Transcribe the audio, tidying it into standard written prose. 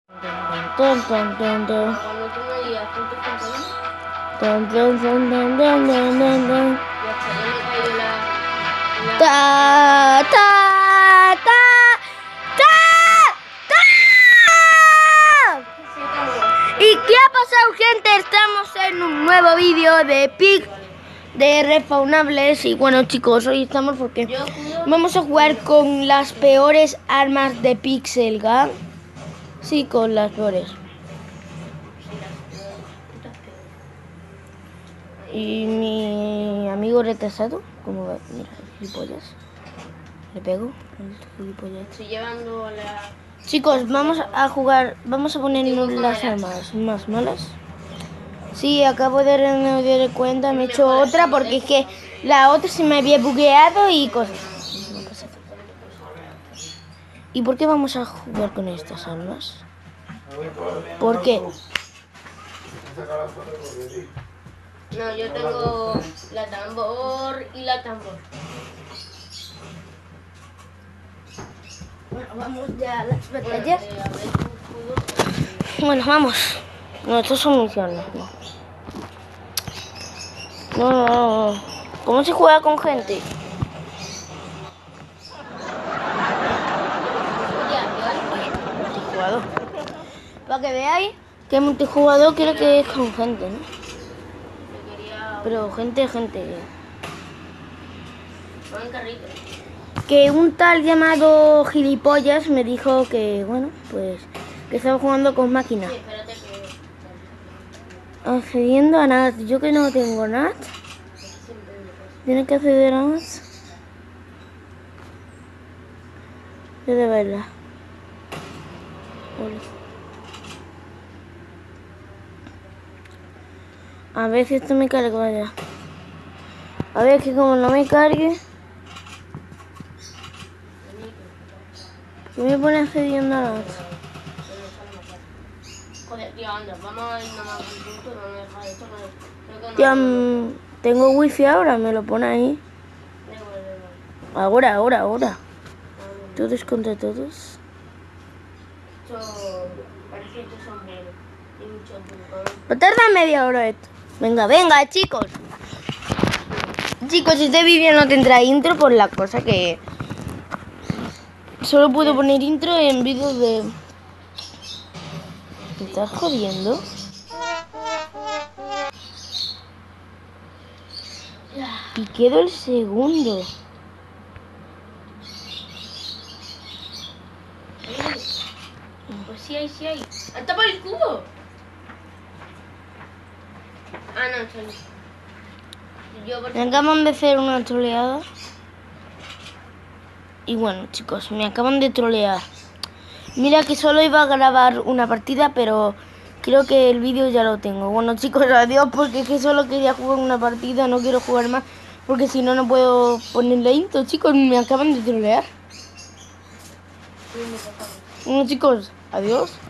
Cuando tú me digas puntos con ya está, ya me cayó la... Ta, ta, ta, ta, ta. ¿Y qué ha pasado, gente? Estamos en un nuevo vídeo de de respawnables. Y bueno, chicos, hoy estamos porque vamos a jugar con las peores armas de Pixel Gun. Sí, con las peores. Y mi amigo retrasado, como va, mira, gilipollas. Le pego, gilipollas. Estoy llevando la... Chicos, vamos a jugar, vamos a ponernos las armas más malas. Sí, acabo de dar cuenta, me he hecho otra porque es que la otra se me había bugueado y cosas. No pasa nada. ¿Y por qué vamos a jugar con estas armas? ¿Por qué? No, yo tengo la tambor y la tambor. Bueno, vamos ya a las batallas. Bueno, vamos. No, estos son misiones. No. ¿Cómo se juega con gente? Multijugador. Para que veáis que multijugador creo que es con gente, ¿no? Pero gente. Que un tal llamado gilipollas me dijo que, bueno, pues que estaba jugando con máquinas. Sí, espérate que... Accediendo a NAT. Yo que no tengo NAT. Tiene que acceder a NAT. Yo de verla. A ver si esto me carga ya. A ver que como no me cargue. ¿Qué me pone accediendo a NAT? Joder, tío, anda, vamos a ir nomás un punto, vamos a dejar esto. Tía, tengo wifi ahora, me lo pone ahí. Ahora. Todos contra todos. Parece que estos son buenos. Y muchos buenos. Va a tardar media hora esto. Venga, chicos. Chicos, este vídeo no tendrá intro por la cosa que... Solo puedo poner intro en vídeos de... ¿Me estás jodiendo? Y quedo el segundo. Pues sí hay. ¡Anda por el cubo! Ah, no, está ahí. Me acaban de hacer una troleada. Y bueno, chicos, me acaban de trolear. Mira que solo iba a grabar una partida, pero creo que el vídeo ya lo tengo. Bueno, chicos, adiós, porque es que solo quería jugar una partida, no quiero jugar más, porque si no, no puedo ponerle intro. Chicos, me acaban de trolear. Bueno, chicos, adiós.